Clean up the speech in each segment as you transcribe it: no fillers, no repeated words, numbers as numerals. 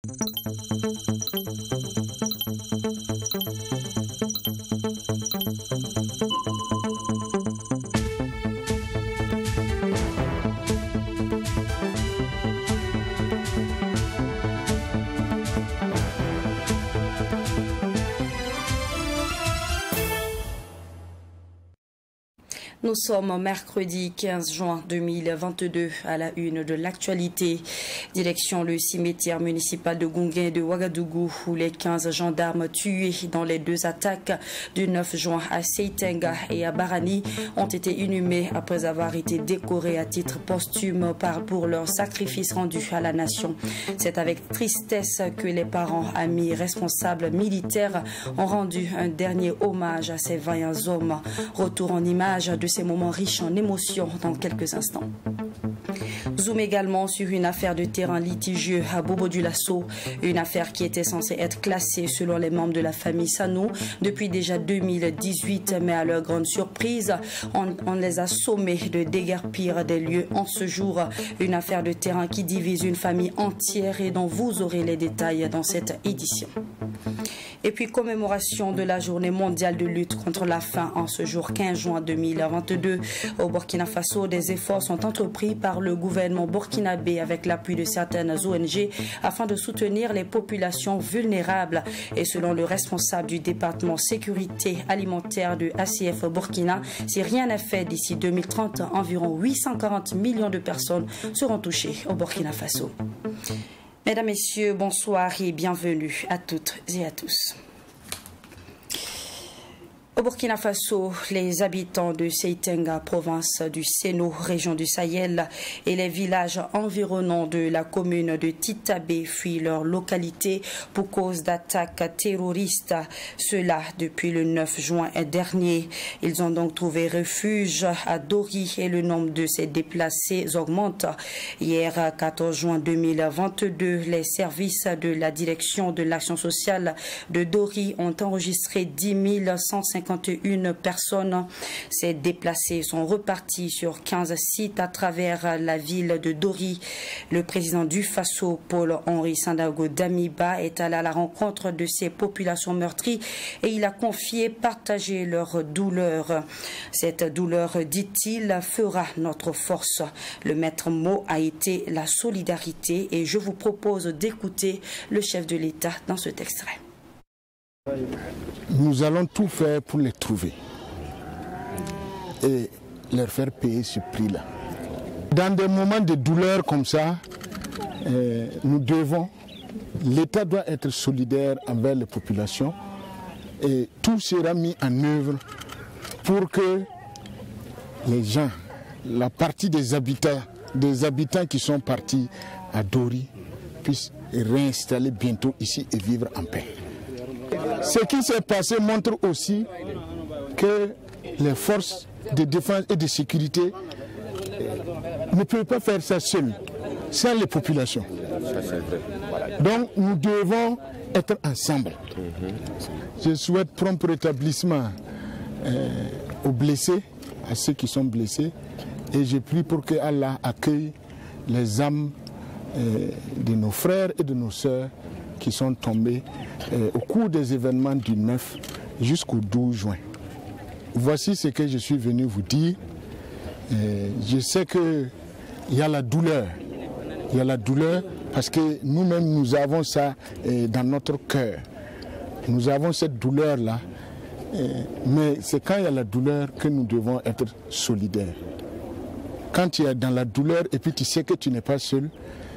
Nous sommes mercredi 15 juin 2022 à la une de l'actualité. Direction le cimetière municipal de Gunguin de Ouagadougou où les 15 gendarmes tués dans les deux attaques du 9 juin à Seitenga et à Barani ont été inhumés après avoir été décorés à titre posthume pour leur sacrifice rendu à la nation. C'est avec tristesse que les parents, amis, responsables militaires ont rendu un dernier hommage à ces vaillants hommes. Retour en images de ces moments riches en émotions dans quelques instants. Zoom également sur une affaire de terrain litigieux à Bobo-Dioulasso, une affaire qui était censée être classée selon les membres de la famille Sano depuis déjà 2018, mais à leur grande surprise, on les a sommés de déguerpir des lieux en ce jour. Une affaire de terrain qui divise une famille entière et dont vous aurez les détails dans cette édition. Et puis commémoration de la journée mondiale de lutte contre la faim en ce jour 15 juin 2022. Au Burkina Faso, des efforts sont entrepris par le gouvernement burkinabé avec l'appui de certaines ONG afin de soutenir les populations vulnérables. Et selon le responsable du département sécurité alimentaire de ACF Burkina, si rien n'est fait d'ici 2030, environ 840 millions de personnes seront touchées au Burkina Faso. Mesdames, Messieurs, bonsoir et bienvenue à toutes et à tous. Au Burkina Faso, les habitants de Seitenga, province du Séno, région du Sahel, et les villages environnants de la commune de Titabe fuient leur localité pour cause d'attaques terroristes. Cela depuis le 9 juin dernier. Ils ont donc trouvé refuge à Dori et le nombre de ces déplacés augmente. Hier, 14 juin 2022, les services de la direction de l'action sociale de Dori ont enregistré 10 151 personnes. Ces déplacés sont repartis sur 15 sites à travers la ville de Dori. Le président du Faso, Paul-Henri Sandaogo Damiba, est allé à la rencontre de ces populations meurtries et il a confié partager leur douleur. Cette douleur, dit-il, fera notre force. Le maître mot a été la solidarité et je vous propose d'écouter le chef de l'État dans cet extrait. Nous allons tout faire pour les trouver et leur faire payer ce prix-là. Dans des moments de douleur comme ça, l'État doit être solidaire envers les populations et tout sera mis en œuvre pour que les gens, la partie des habitants qui sont partis à Dori puissent réinstaller bientôt ici et vivre en paix. Ce qui s'est passé montre aussi que les forces de défense et de sécurité ne peuvent pas faire ça seules, sans les populations. Donc nous devons être ensemble. Je souhaite prompt rétablissement aux blessés, à ceux qui sont blessés, et je prie pour que Allah accueille les âmes de nos frères et de nos sœurs qui sont tombés au cours des événements du 9 jusqu'au 12 juin. Voici ce que je suis venu vous dire. Je sais qu'il y a la douleur. Il y a la douleur parce que nous-mêmes, nous avons ça dans notre cœur. Nous avons cette douleur-là. Mais c'est quand il y a la douleur que nous devons être solidaires. Quand tu es dans la douleur et puis tu sais que tu n'es pas seul,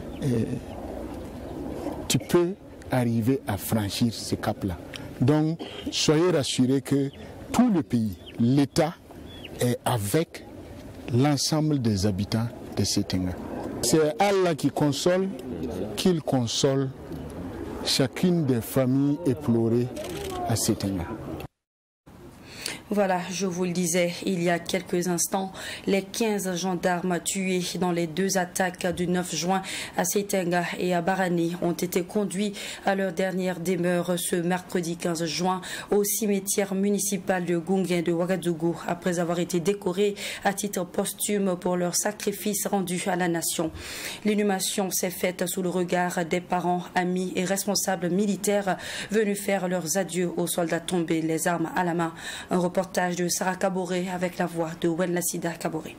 tu peux arriver à franchir ce cap-là. Donc, soyez rassurés que tout le pays, l'État, est avec l'ensemble des habitants de Seitenga. C'est Allah qui console, qu'il console chacune des familles éplorées à Seitenga. Voilà, je vous le disais il y a quelques instants, les 15 gendarmes tués dans les 2 attaques du 9 juin à Seitenga et à Barani ont été conduits à leur dernière demeure ce mercredi 15 juin au cimetière municipal de Gungen de Ouagadougou après avoir été décorés à titre posthume pour leur sacrifice rendu à la nation. L'inhumation s'est faite sous le regard des parents, amis et responsables militaires venus faire leurs adieux aux soldats tombés, les armes à la main. Un reportage de Sarah Kaboré avec la voix de Wenlassida Kaboré.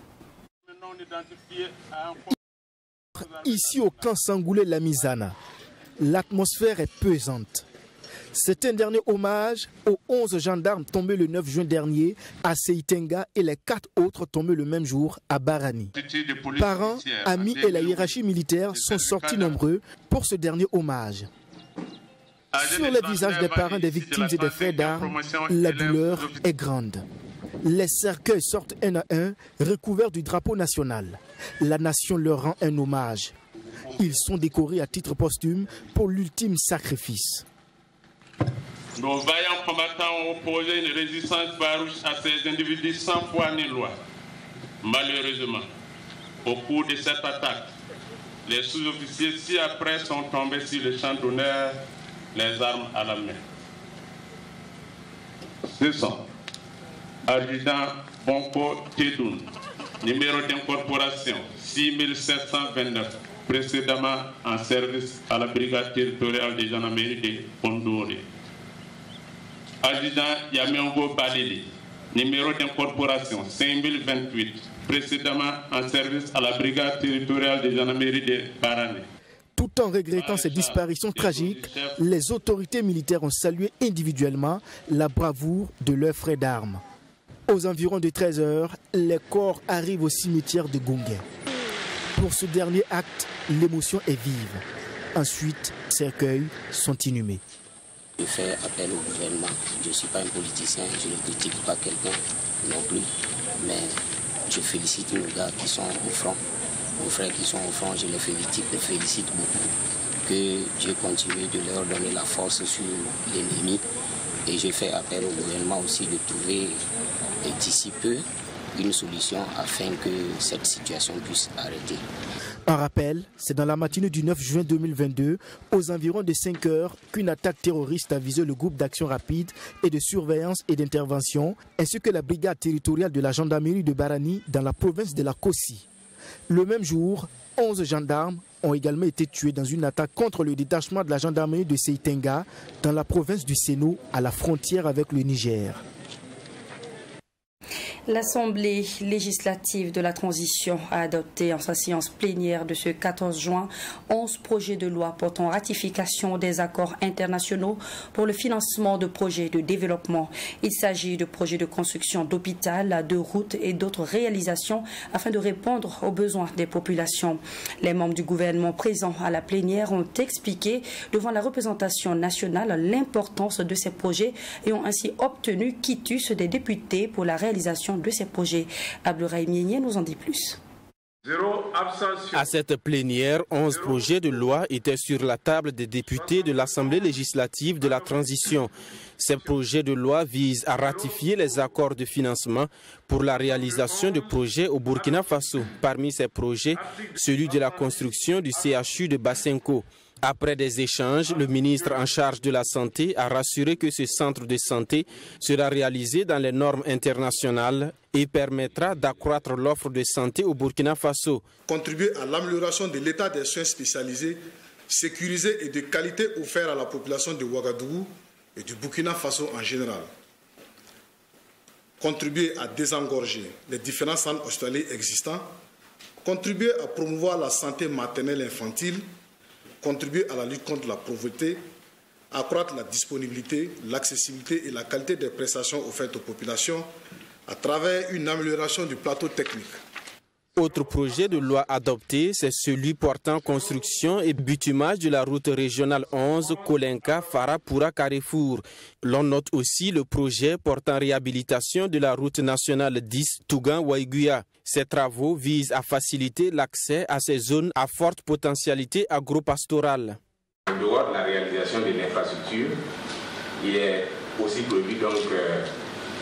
Ici au camp Sangoulé-Lamizana, l'atmosphère est pesante. C'est un dernier hommage aux 11 gendarmes tombés le 9 juin dernier à Seitenga et les 4 autres tombés le même jour à Barani. Parents, amis et la hiérarchie militaire sont sortis nombreux pour ce dernier hommage. Sur les visages des parents des victimes et des frères d'armes, la douleur est grande. Les cercueils sortent un à un, recouverts du drapeau national. La nation leur rend un hommage. Ils sont décorés à titre posthume pour l'ultime sacrifice. Nos vaillants combattants ont opposé une résistance farouche à ces individus sans foi ni loi. Malheureusement, au cours de cette attaque, les sous-officiers ci-après sont tombés sur le champ d'honneur, les armes à la main. Ce sont adjudant Bonko Tedoun, numéro d'incorporation 6729, précédemment en service à la brigade territoriale de gendarmerie de Pondoré. Adjudant Yamengo Balili, numéro d'incorporation 5028, précédemment en service à la brigade territoriale de gendarmerie de Barani. Tout en regrettant ces disparitions tragiques, les autorités militaires ont salué individuellement la bravoure de leurs frères d'armes. Aux environs de 13 h, les corps arrivent au cimetière de Gungen. Pour ce dernier acte, l'émotion est vive. Ensuite, ces cercueils sont inhumés. Je fais appel au gouvernement. Je ne suis pas un politicien, je ne critique pas quelqu'un non plus, mais je félicite nos gars qui sont au front. Aux frères qui sont au front, je les félicite beaucoup. Que Dieu continue de leur donner la force sur l'ennemi. Et je fais appel au gouvernement aussi de trouver d'ici peu une solution afin que cette situation puisse arrêter. Un rappel, c'est dans la matinée du 9 juin 2022, aux environs de 5 h, qu'une attaque terroriste a visé le groupe d'action rapide et de surveillance et d'intervention, ainsi que la brigade territoriale de la gendarmerie de Barani dans la province de la Kossi. Le même jour, 11 gendarmes ont également été tués dans une attaque contre le détachement de la gendarmerie de Seitenga dans la province du Sénou, à la frontière avec le Niger. L'Assemblée législative de la transition a adopté en sa séance plénière de ce 14 juin 11 projets de loi portant ratification des accords internationaux pour le financement de projets de développement. Il s'agit de projets de construction d'hôpitaux, de routes et d'autres réalisations afin de répondre aux besoins des populations. Les membres du gouvernement présents à la plénière ont expliqué devant la représentation nationale l'importance de ces projets et ont ainsi obtenu quitus des députés pour la réalisation de ces projets. Abdoulaye Mienye nous en dit plus. À cette plénière, 11 projets de loi étaient sur la table des députés de l'Assemblée législative de la transition. Ces projets de loi visent à ratifier les accords de financement pour la réalisation de projets au Burkina Faso. Parmi ces projets, celui de la construction du CHU de Bassenko. Après des échanges, le ministre en charge de la Santé a rassuré que ce centre de santé sera réalisé dans les normes internationales et permettra d'accroître l'offre de santé au Burkina Faso. Contribuer à l'amélioration de l'état des soins spécialisés, sécurisés et de qualité offerts à la population de Ouagadougou et du Burkina Faso en général. Contribuer à désengorger les différents centres hospitaliers existants. Contribuer à promouvoir la santé maternelle et infantile. Contribuer à la lutte contre la pauvreté, accroître la disponibilité, l'accessibilité et la qualité des prestations offertes aux populations à travers une amélioration du plateau technique. Autre projet de loi adopté, c'est celui portant construction et bitumage de la route régionale 11 Kolenka-Farapura-Carrefour. L'on note aussi le projet portant réhabilitation de la route nationale 10 Tougan-Waiguya. Ces travaux visent à faciliter l'accès à ces zones à forte potentialité agro-pastorale. En dehors de la réalisation de l'infrastructure, il est aussi prévu donc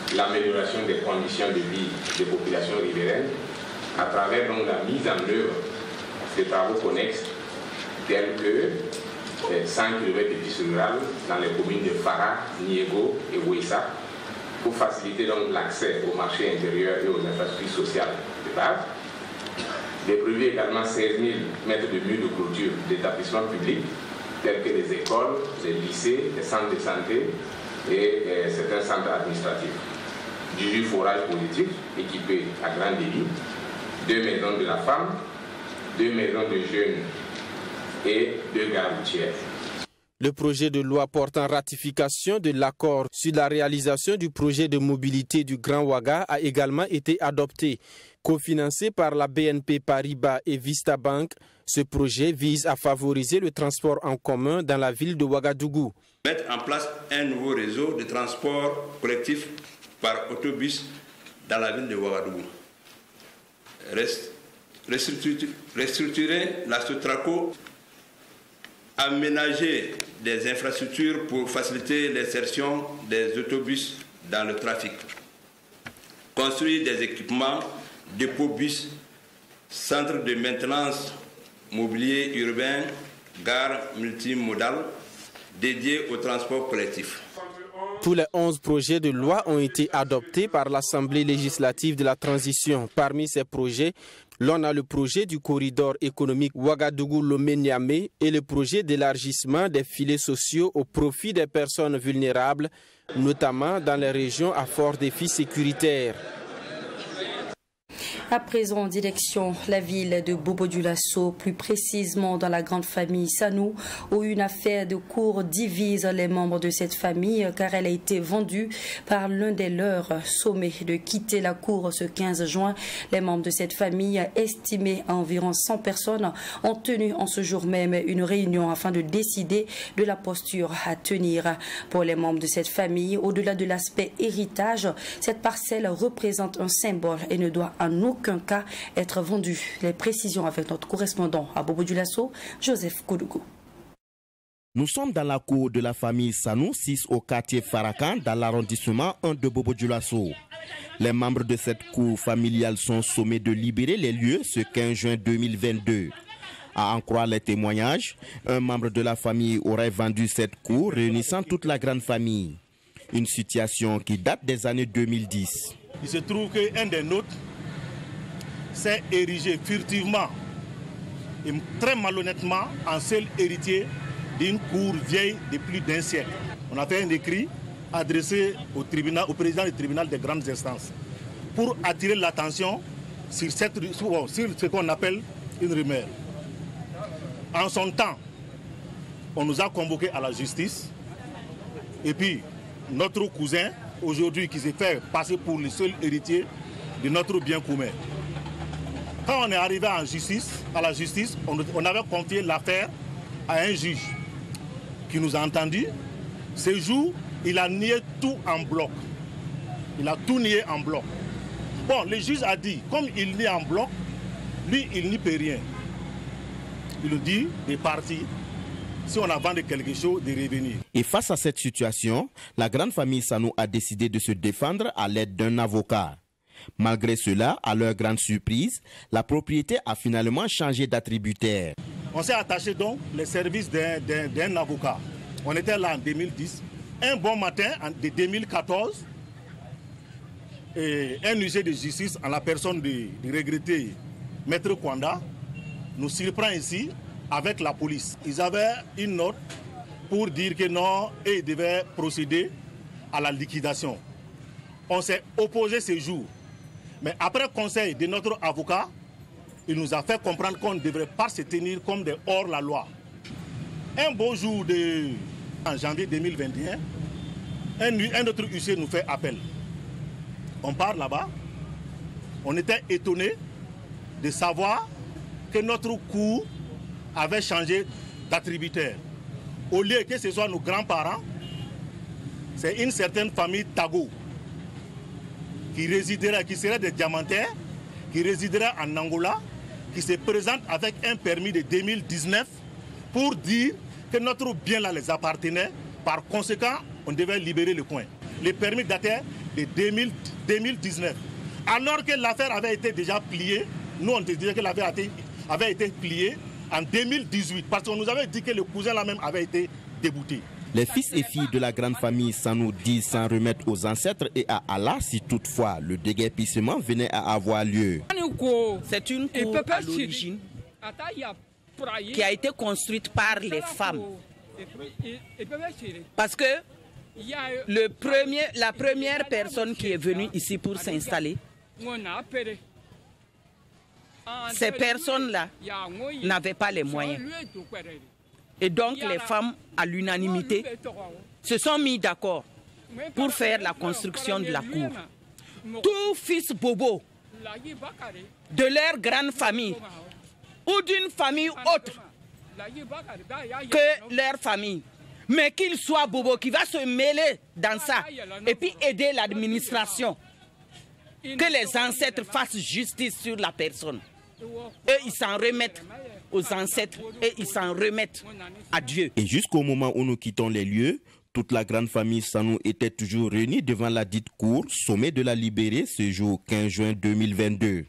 l'amélioration des conditions de vie des populations riveraines à travers donc, la mise en œuvre de travaux connexes tels que 100 km de pistes rurales dans les communes de Farah, Niégo et Ouissa pour faciliter donc l'accès au marché intérieur et aux infrastructures sociales de base. Il est prévu également 16 000 mètres de murs de clôture d'établissements publics tels que les écoles, les lycées, les centres de santé et certains centres administratifs. 18 forages positifs équipés à grand débit, 2 maisons de la femme, 2 maisons de jeunes et 2 gares routières. Le projet de loi portant ratification de l'accord sur la réalisation du projet de mobilité du Grand Ouaga a également été adopté. Cofinancé par la BNP Paribas et Vista Bank, ce projet vise à favoriser le transport en commun dans la ville de Ouagadougou. Mettre en place un nouveau réseau de transport collectif par autobus dans la ville de Ouagadougou. Restructurer la Sotraco, aménager des infrastructures pour faciliter l'insertion des autobus dans le trafic, construire des équipements, dépôts bus, centres de maintenance mobilier urbain, gares multimodales dédiées au transport collectif. Tous les 11 projets de loi ont été adoptés par l'Assemblée législative de la transition. Parmi ces projets, l'on a le projet du corridor économique Ouagadougou-Lomé-Niamey et le projet d'élargissement des filets sociaux au profit des personnes vulnérables, notamment dans les régions à fort défi sécuritaire. À présent, en direction la ville de Bobo-Dioulasso, plus précisément dans la grande famille Sanou, où une affaire de cour divise les membres de cette famille car elle a été vendue par l'un des leurs. Sommés de quitter la cour ce 15 juin, les membres de cette famille, estimés à environ 100 personnes, ont tenu en ce jour même une réunion afin de décider de la posture à tenir. Pour les membres de cette famille, au-delà de l'aspect héritage, cette parcelle représente un symbole et ne doit en aucun cas être vendu. Les précisions avec notre correspondant à Bobo-Dioulasso, Joseph Koudougou. Nous sommes dans la cour de la famille Sanou, 6 au quartier Farakan, dans l'arrondissement 1 de Bobo-Dioulasso. Les membres de cette cour familiale sont sommés de libérer les lieux ce 15 juin 2022. À en croire les témoignages, un membre de la famille aurait vendu cette cour réunissant toute la grande famille. Une situation qui date des années 2010. Il se trouve qu'un des nôtres s'est érigé furtivement et très malhonnêtement en seul héritier d'une cour vieille de plus d'un siècle. On a fait un écrit adressé au président du tribunal des grandes instances pour attirer l'attention sur ce qu'on appelle une rumeur. En son temps, on nous a convoqués à la justice et puis notre cousin, aujourd'hui qui s'est fait passer pour le seul héritier de notre bien commun. Quand on est arrivé à la justice, on avait confié l'affaire à un juge qui nous a entendus. Ce jour, il a nié tout en bloc. Il a tout nié en bloc. Bon, le juge a dit, comme il nie en bloc, lui, il n'y peut rien. Il nous dit, des parties, si on a vendu quelque chose, de revenir. Et face à cette situation, la grande famille Sanou a décidé de se défendre à l'aide d'un avocat. Malgré cela, à leur grande surprise, la propriété a finalement changé d'attributaire. On s'est attaché donc les services d'un avocat. On était là en 2010. Un bon matin, en 2014, et un huissier de justice en la personne du regretté Maître Kwanda nous surprend ici avec la police. Ils avaient une note pour dire que non, et ils devaient procéder à la liquidation. On s'est opposé ce jour. Mais après conseil de notre avocat, il nous a fait comprendre qu'on ne devrait pas se tenir comme des hors-la-loi. Un beau jour en janvier 2021, un autre huissier nous fait appel. On part là-bas, on était étonnés de savoir que notre cour avait changé d'attributaire. Au lieu que ce soit nos grands-parents, c'est une certaine famille Tago qui serait des diamantaires, qui résiderait en Angola, qui se présente avec un permis de 2019 pour dire que notre bien là les appartenait. Par conséquent, on devait libérer le coin. Le permis datait de 2019. Alors que l'affaire avait été déjà pliée, nous on te disait que l'affaire avait été pliée en 2018, parce qu'on nous avait dit que le cousin là même avait été débouté. Les fils et filles de la grande famille Sanou disent s'en remettre aux ancêtres et à Allah si toutefois le déguerpissement venait à avoir lieu. C'est une cour à l'origine qui a été construite par les femmes. Parce que la première personne qui est venue ici pour s'installer, ces personnes-là n'avaient pas les moyens. Et donc les femmes, à l'unanimité, se sont mis d'accord pour faire la construction de la cour. Tout fils bobo de leur grande famille ou d'une famille autre que leur famille, mais qu'il soit bobo, qui va se mêler dans ça et puis aider l'administration, que les ancêtres fassent justice sur la personne. Et ils s'en remettent aux ancêtres et ils s'en remettent à Dieu. Et jusqu'au moment où nous quittons les lieux, toute la grande famille Sanou était toujours réunie devant la dite cour, sommet de la Libérée, ce jour 15 juin 2022.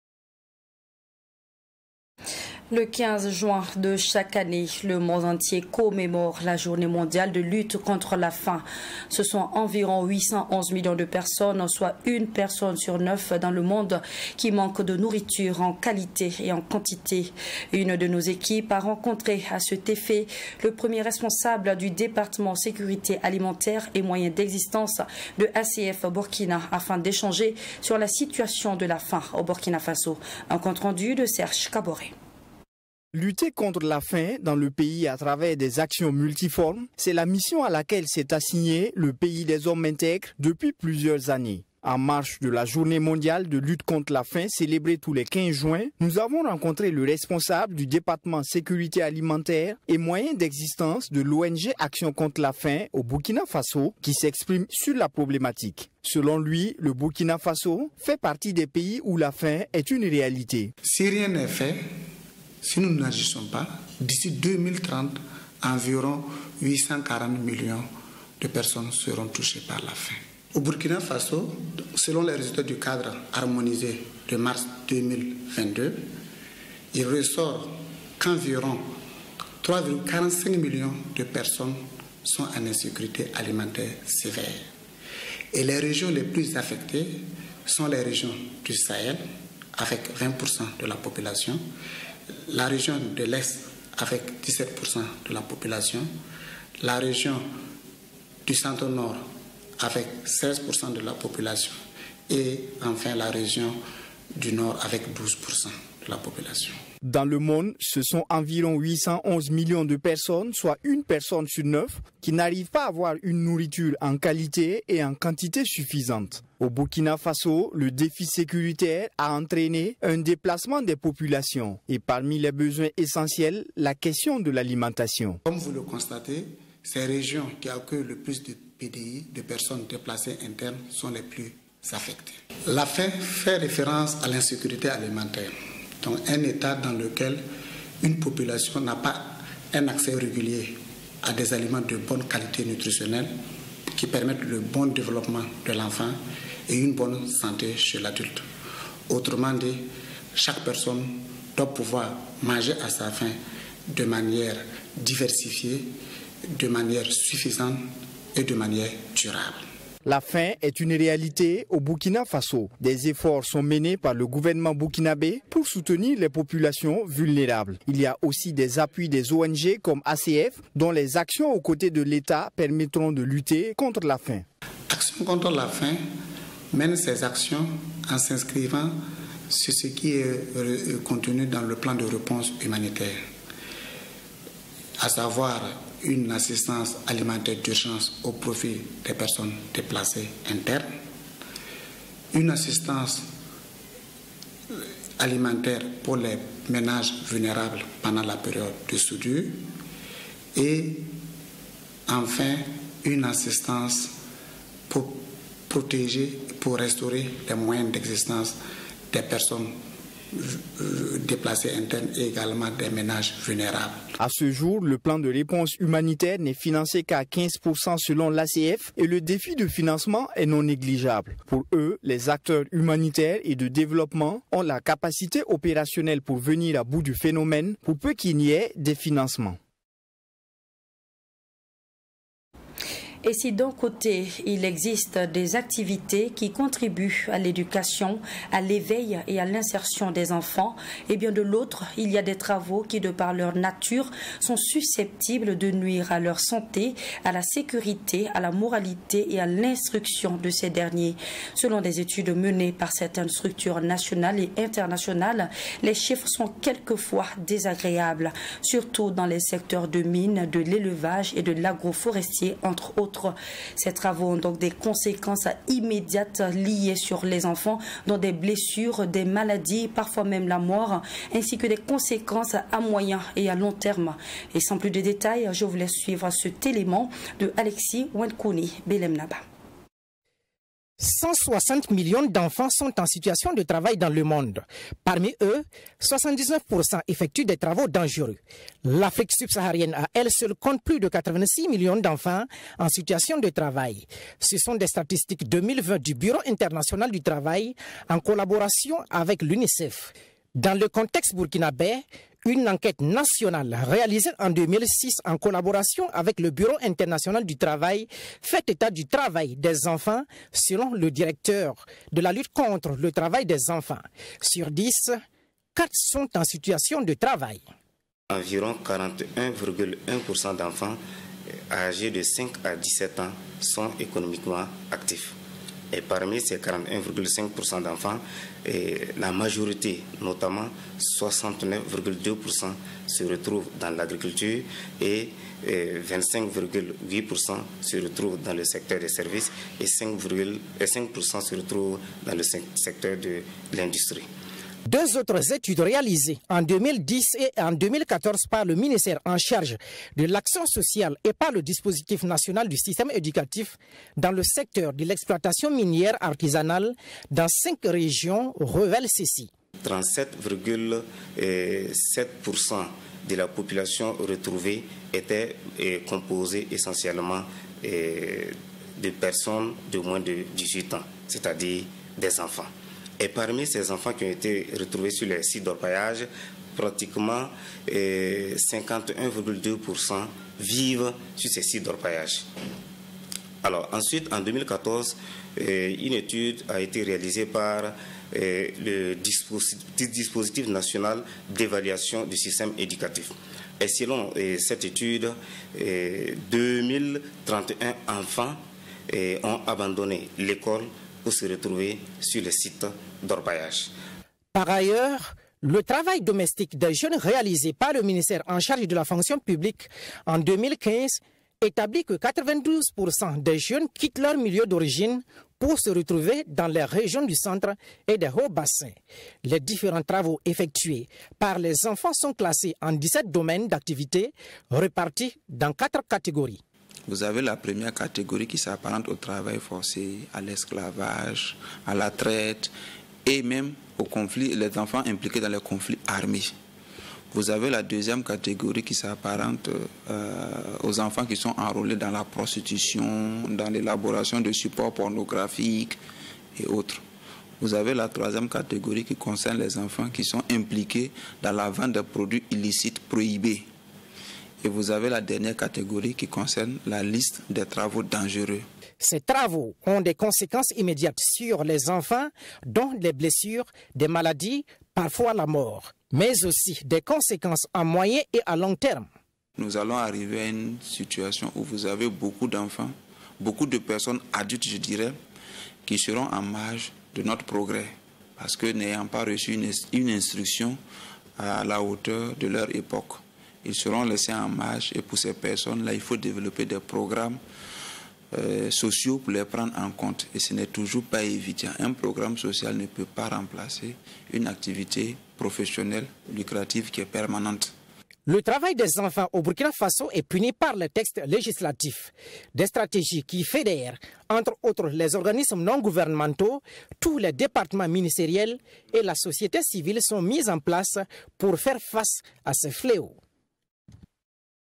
Le 15 juin de chaque année, le monde entier commémore la journée mondiale de lutte contre la faim. Ce sont environ 811 millions de personnes, soit une personne sur 9 dans le monde qui manque de nourriture en qualité et en quantité. Une de nos équipes a rencontré à cet effet le premier responsable du département sécurité alimentaire et moyens d'existence de ACF Burkina afin d'échanger sur la situation de la faim au Burkina Faso. Un compte rendu de Serge Kaboré. Lutter contre la faim dans le pays à travers des actions multiformes, c'est la mission à laquelle s'est assigné le pays des hommes intègres depuis plusieurs années. En marge de la journée mondiale de lutte contre la faim célébrée tous les 15 juin, nous avons rencontré le responsable du département sécurité alimentaire et moyens d'existence de l'ONG Action contre la faim au Burkina Faso qui s'exprime sur la problématique. Selon lui, le Burkina Faso fait partie des pays où la faim est une réalité. Si rien n'est fait, si nous n'agissons pas, d'ici 2030, environ 840 millions de personnes seront touchées par la faim. Au Burkina Faso, selon les résultats du cadre harmonisé de mars 2022, il ressort qu'environ 3,45 millions de personnes sont en insécurité alimentaire sévère. Et les régions les plus affectées sont les régions du Sahel, avec 20% de la population, la région de l'Est avec 17% de la population, la région du centre-nord avec 16% de la population et enfin la région du nord avec 12% de la population. Dans le monde, ce sont environ 811 millions de personnes, soit une personne sur 9, qui n'arrivent pas à avoir une nourriture en qualité et en quantité suffisante. Au Burkina Faso, le défi sécuritaire a entraîné un déplacement des populations. Et parmi les besoins essentiels, la question de l'alimentation. Comme vous le constatez, ces régions qui accueillent le plus de PDI, de personnes déplacées internes, sont les plus affectées. La faim fait référence à l'insécurité alimentaire. Donc un état dans lequel une population n'a pas un accès régulier à des aliments de bonne qualité nutritionnelle qui permettent le bon développement de l'enfant et une bonne santé chez l'adulte. Autrement dit, chaque personne doit pouvoir manger à sa faim de manière diversifiée, de manière suffisante et de manière durable. La faim est une réalité au Burkina Faso. Des efforts sont menés par le gouvernement burkinabé pour soutenir les populations vulnérables. Il y a aussi des appuis des ONG comme ACF, dont les actions aux côtés de l'État permettront de lutter contre la faim. Action contre la faim mène ses actions en s'inscrivant sur ce qui est contenu dans le plan de réponse humanitaire, à savoir une assistance alimentaire d'urgence au profit des personnes déplacées internes, une assistance alimentaire pour les ménages vulnérables pendant la période de soudure et enfin une assistance pour protéger, pour restaurer les moyens d'existence des personnes déplacées internes et également des ménages vulnérables. À ce jour, le plan de réponse humanitaire n'est financé qu'à 15% selon l'ACF et le défi de financement est non négligeable. Pour eux, les acteurs humanitaires et de développement ont la capacité opérationnelle pour venir à bout du phénomène pour peu qu'il y ait des financements. Et si d'un côté, il existe des activités qui contribuent à l'éducation, à l'éveil et à l'insertion des enfants, et bien de l'autre, il y a des travaux qui, de par leur nature, sont susceptibles de nuire à leur santé, à la sécurité, à la moralité et à l'instruction de ces derniers. Selon des études menées par certaines structures nationales et internationales, les chiffres sont quelquefois désagréables, surtout dans les secteurs de mines, de l'élevage et de l'agroforestier, entre autres. Ces travaux ont donc des conséquences immédiates liées sur les enfants, dont des blessures, des maladies, parfois même la mort, ainsi que des conséquences à moyen et à long terme. Et sans plus de détails, je vous laisse suivre cet élément de Alexis Wenkouni Belemnaba. 160 millions d'enfants sont en situation de travail dans le monde. Parmi eux, 79% effectuent des travaux dangereux. L'Afrique subsaharienne à elle seule compte plus de 86 millions d'enfants en situation de travail. Ce sont des statistiques 2020 du Bureau international du travail en collaboration avec l'UNICEF. Dans le contexte burkinabé, une enquête nationale réalisée en 2006 en collaboration avec le Bureau international du travail fait état du travail des enfants selon le directeur de la lutte contre le travail des enfants. Sur 10, 4 sont en situation de travail. Environ 41,1% d'enfants âgés de 5 à 17 ans sont économiquement actifs. Et parmi ces 41,5% d'enfants, la majorité, notamment 69,2%, se retrouvent dans l'agriculture et 25,8% se retrouvent dans le secteur des services et 5% se retrouvent dans le secteur de l'industrie. Deux autres études réalisées en 2010 et en 2014 par le ministère en charge de l'action sociale et par le dispositif national du système éducatif dans le secteur de l'exploitation minière artisanale dans 5 régions révèlent ceci. 37,7% de la population retrouvée était composée essentiellement de personnes de moins de 18 ans, c'est-à-dire des enfants. Et parmi ces enfants qui ont été retrouvés sur les sites d'orpaillage, pratiquement 51,2% vivent sur ces sites d'orpaillage. Alors ensuite, en 2014, une étude a été réalisée par le dispositif national d'évaluation du système éducatif. Et selon cette étude, 2031 enfants ont abandonné l'école pour se retrouver sur les sites d'orpaillage. Par ailleurs, le travail domestique des jeunes réalisé par le ministère en charge de la fonction publique en 2015 établit que 92% des jeunes quittent leur milieu d'origine pour se retrouver dans les régions du centre et des hauts bassins. Les différents travaux effectués par les enfants sont classés en 17 domaines d'activité répartis dans 4 catégories. Vous avez la première catégorie qui s'apparente au travail forcé, à l'esclavage, à la traite et même aux conflits, les enfants impliqués dans les conflits armés. Vous avez la deuxième catégorie qui s'apparente aux enfants qui sont enrôlés dans la prostitution, dans l'élaboration de supports pornographiques et autres. Vous avez la troisième catégorie qui concerne les enfants qui sont impliqués dans la vente de produits illicites prohibés. Et vous avez la dernière catégorie qui concerne la liste des travaux dangereux. Ces travaux ont des conséquences immédiates sur les enfants, dont les blessures, des maladies, parfois la mort, mais aussi des conséquences à moyen et à long terme. Nous allons arriver à une situation où vous avez beaucoup d'enfants, beaucoup de personnes adultes, je dirais, qui seront en marge de notre progrès, parce que n'ayant pas reçu une instruction à la hauteur de leur époque, ils seront laissés en marge et pour ces personnes-là, il faut développer des programmes sociaux pour les prendre en compte. Et ce n'est toujours pas évident. Un programme social ne peut pas remplacer une activité professionnelle lucrative qui est permanente. Le travail des enfants au Burkina Faso est puni par le texte législatif. Des stratégies qui fédèrent, entre autres les organismes non gouvernementaux, tous les départements ministériels et la société civile sont mises en place pour faire face à ces fléaux.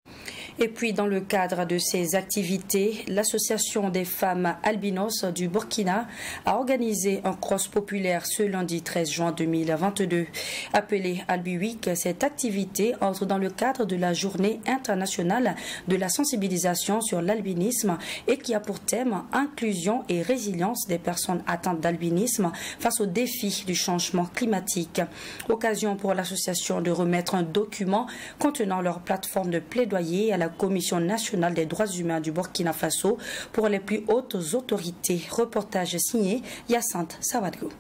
Et puis, dans le cadre de ces activités, l'Association des femmes albinos du Burkina a organisé un cross populaire ce lundi 13 juin 2022. Appelée Albi Week, cette activité entre dans le cadre de la journée internationale de la sensibilisation sur l'albinisme et qui a pour thème inclusion et résilience des personnes atteintes d'albinisme face aux défis du changement climatique. Occasion pour l'association de remettre un document contenant leur plateforme de plaidoyer à la Commission nationale des droits humains du Burkina Faso pour les plus hautes autorités. Reportage signé Hyacinthe Sawadgo.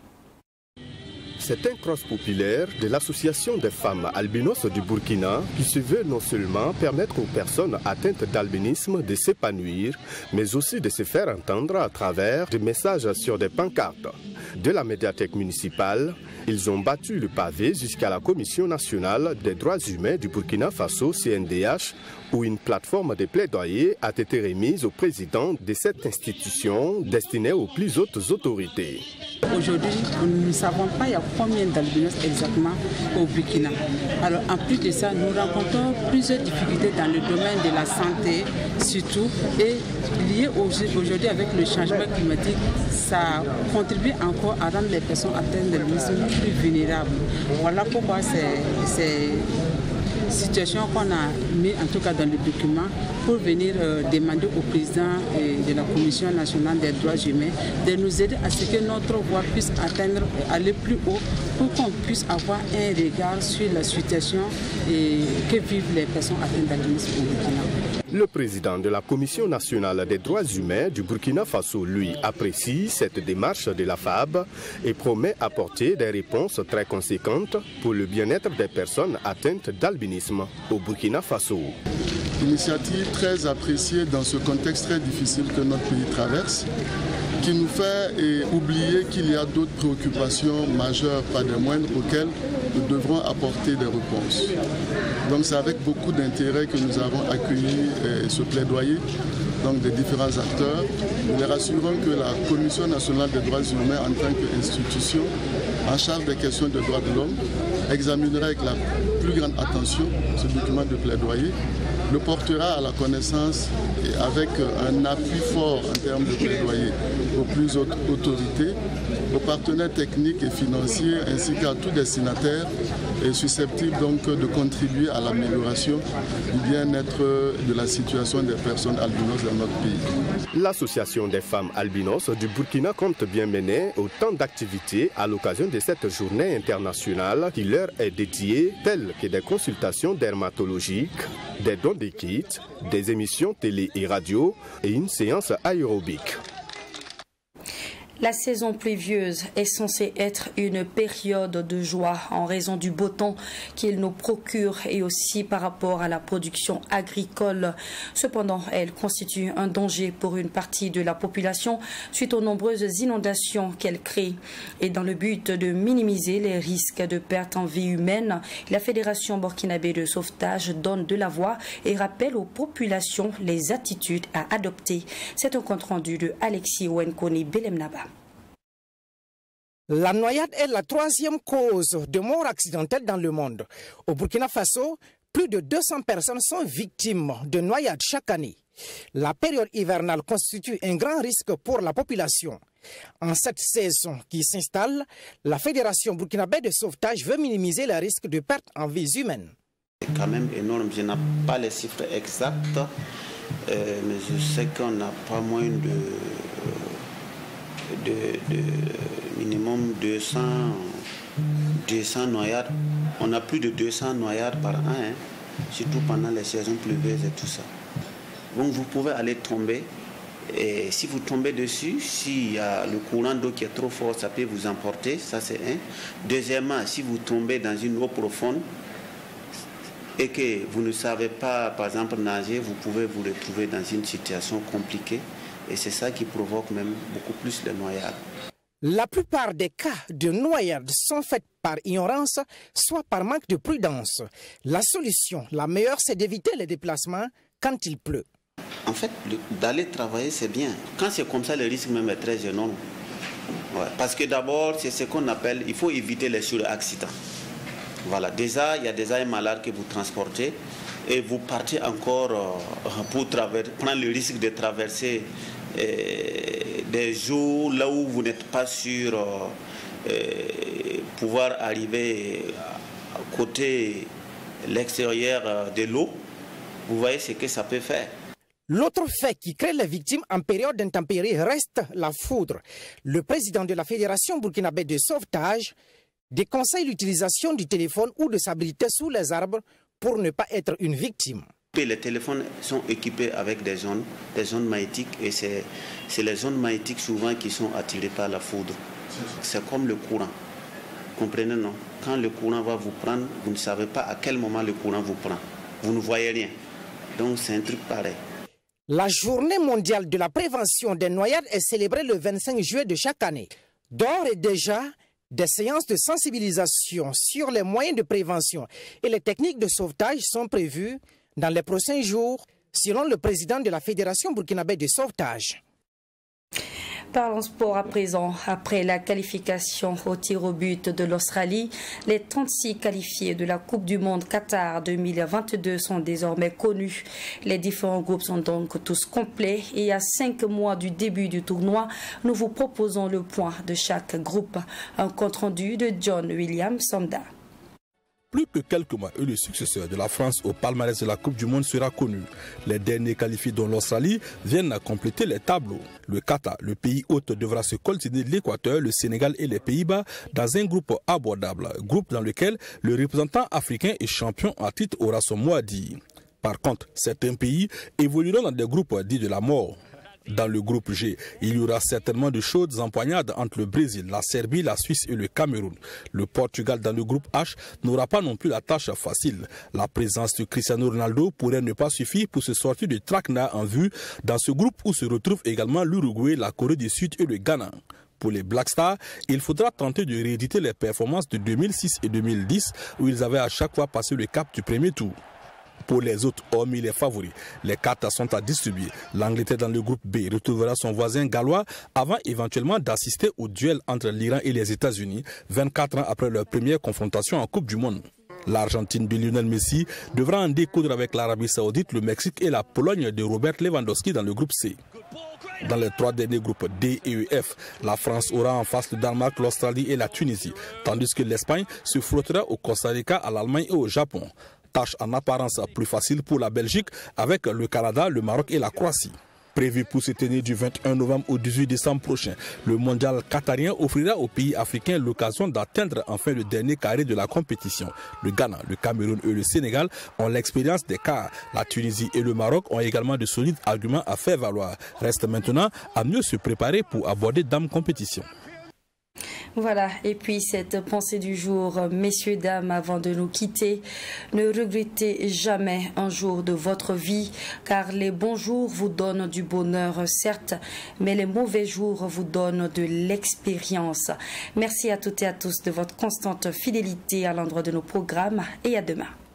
C'est un cross populaire de l'Association des femmes albinos du Burkina qui se veut non seulement permettre aux personnes atteintes d'albinisme de s'épanouir, mais aussi de se faire entendre à travers des messages sur des pancartes. De la médiathèque municipale, ils ont battu le pavé jusqu'à la Commission nationale des droits humains du Burkina Faso, CNDH, où une plateforme de plaidoyer a été remise au président de cette institution destinée aux plus hautes autorités. Aujourd'hui, nous ne savons pas il y a combien d'albinos exactement au Burkina. Alors en plus de ça, nous rencontrons plusieurs difficultés dans le domaine de la santé surtout et lié aujourd'hui avec le changement climatique, ça contribue encore à rendre les personnes atteintes d'albinisme plus vulnérables. Voilà pourquoi c'est situation qu'on a mis en tout cas dans le document pour venir demander au président de la Commission nationale des droits humains de nous aider à ce que notre voix puisse atteindre et aller plus haut pour qu'on puisse avoir un regard sur la situation que vivent les personnes atteintes d'albinisme au Burkina. Le président de la Commission nationale des droits humains du Burkina Faso, lui, apprécie cette démarche de la FAB et promet apporter des réponses très conséquentes pour le bien-être des personnes atteintes d'albinisme au Burkina Faso. Initiative très appréciée dans ce contexte très difficile que notre pays traverse, qui nous fait oublier qu'il y a d'autres préoccupations majeures, pas des moindres, auxquelles nous devrons apporter des réponses. Donc c'est avec beaucoup d'intérêt que nous avons accueilli ce plaidoyer des différents acteurs. Nous les rassurons que la Commission nationale des droits humains, en tant qu'institution en charge des questions de droits de l'homme, examinera avec la plus grande attention ce document de plaidoyer, le portera à la connaissance et avec un appui fort en termes de plaidoyer aux plus hautes autorités, aux partenaires techniques et financiers ainsi qu'à tous destinataires et susceptibles donc de contribuer à l'amélioration du bien-être de la situation des personnes albinos dans notre pays. L'Association des femmes albinos du Burkina compte bien mener autant d'activités à l'occasion de cette journée internationale qui leur est dédiée, telles que des consultations dermatologiques, des dons de kits, des émissions télé et radio et une séance aérobique. La saison pluvieuse est censée être une période de joie en raison du beau temps qu'il nous procure et aussi par rapport à la production agricole. Cependant, elle constitue un danger pour une partie de la population suite aux nombreuses inondations qu'elle crée. Et dans le but de minimiser les risques de perte en vie humaine, la Fédération burkinabé de sauvetage donne de la voix et rappelle aux populations les attitudes à adopter. C'est un compte rendu de Alexis Wenkoni Belemnaba. La noyade est la troisième cause de mort accidentelle dans le monde. Au Burkina Faso, plus de 200 personnes sont victimes de noyades chaque année. La période hivernale constitue un grand risque pour la population. En cette saison qui s'installe, la Fédération burkinabé de sauvetage veut minimiser les risques de perte en vies humaines. C'est quand même énorme, je n'ai pas les chiffres exacts, mais je sais qu'on n'a pas moins de minimum 200 noyades. On a plus de 200 noyades par an, surtout pendant les saisons pluvieuses et tout ça. Donc vous pouvez aller tomber, et si vous tombez dessus, s'il y a le courant d'eau qui est trop fort, ça peut vous emporter, ça c'est un. Deuxièmement, si vous tombez dans une eau profonde et que vous ne savez pas, par exemple, nager, vous pouvez vous retrouver dans une situation compliquée. Et c'est ça qui provoque même beaucoup plus les noyades. La plupart des cas de noyades sont faits par ignorance, soit par manque de prudence. La solution, la meilleure, c'est d'éviter les déplacements quand il pleut. En fait, d'aller travailler, c'est bien. Quand c'est comme ça, le risque même est très énorme. Ouais, parce que d'abord, c'est ce qu'on appelle, il faut éviter les suraccidents. Voilà, déjà, il y a déjà un malade que vous transportez. et vous partez encore pour prendre le risque de traverser des jours là où vous n'êtes pas sûr pouvoir arriver côté l'extérieur de l'eau, vous voyez ce que ça peut faire. L'autre fait qui crée les victimes en période d'intempéries reste la foudre. Le président de la Fédération burkinabé de sauvetage déconseille l'utilisation du téléphone ou de s'abriter sous les arbres pour ne pas être une victime. Les téléphones sont équipés avec des zones magnétiques et c'est les zones magnétiques souvent qui sont attirées par la foudre. C'est comme le courant. Comprenez, non? Quand le courant va vous prendre, vous ne savez pas à quel moment le courant vous prend. Vous ne voyez rien. Donc c'est un truc pareil. La journée mondiale de la prévention des noyades est célébrée le 25 juillet de chaque année. D'ores et déjà, des séances de sensibilisation sur les moyens de prévention et les techniques de sauvetage sont prévues dans les prochains jours, selon le président de la Fédération burkinabé de sauvetage. Parlons sport à présent. Après la qualification au tir au but de l'Australie, les 36 qualifiés de la Coupe du Monde Qatar 2022 sont désormais connus. Les différents groupes sont donc tous complets et à 5 mois du début du tournoi, nous vous proposons le point de chaque groupe. Un compte-rendu de John William Sonda. Plus que quelques mois et le successeur de la France au palmarès de la Coupe du Monde sera connu. Les derniers qualifiés dont l'Australie viennent à compléter les tableaux. Le Qatar, le pays hôte, devra se coltiner l'Équateur, le Sénégal et les Pays-Bas dans un groupe abordable. Groupe dans lequel le représentant africain et champion à titre aura son mot à dire. Par contre, certains pays évolueront dans des groupes dits de la mort. Dans le groupe G, il y aura certainement de chaudes empoignades entre le Brésil, la Serbie, la Suisse et le Cameroun. Le Portugal dans le groupe H n'aura pas non plus la tâche facile. La présence de Cristiano Ronaldo pourrait ne pas suffire pour se sortir du traquenard en vue dans ce groupe où se retrouvent également l'Uruguay, la Corée du Sud et le Ghana. Pour les Black Stars, il faudra tenter de rééditer les performances de 2006 et 2010 où ils avaient à chaque fois passé le cap du premier tour. Pour les autres, hormis les favoris, les cartes sont à distribuer. L'Angleterre dans le groupe B retrouvera son voisin gallois avant éventuellement d'assister au duel entre l'Iran et les États-Unis, 24 ans après leur première confrontation en Coupe du Monde. L'Argentine de Lionel Messi devra en découdre avec l'Arabie Saoudite, le Mexique et la Pologne de Robert Lewandowski dans le groupe C. Dans les 3 derniers groupes D et EF, la France aura en face le Danemark, l'Australie et la Tunisie, tandis que l'Espagne se frottera au Costa Rica, à l'Allemagne et au Japon. Tâche en apparence plus facile pour la Belgique avec le Canada, le Maroc et la Croatie. Prévu pour se tenir du 21 novembre au 18 décembre prochain, le mondial qatarien offrira aux pays africains l'occasion d'atteindre enfin le dernier carré de la compétition. Le Ghana, le Cameroun et le Sénégal ont l'expérience des quarts. La Tunisie et le Maroc ont également de solides arguments à faire valoir. Reste maintenant à mieux se préparer pour aborder Dame Compétition. Voilà, et puis cette pensée du jour, messieurs, dames, avant de nous quitter, ne regrettez jamais un jour de votre vie, car les bons jours vous donnent du bonheur, certes, mais les mauvais jours vous donnent de l'expérience. Merci à toutes et à tous de votre constante fidélité à l'endroit de nos programmes et à demain.